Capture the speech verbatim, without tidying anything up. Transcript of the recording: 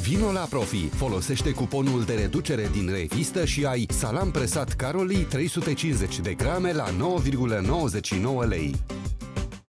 Vino la Profi, folosește cuponul de reducere din revistă și ai salam presat Caroli trei sute cincizeci de grame la nouă virgulă nouăzeci și nouă lei.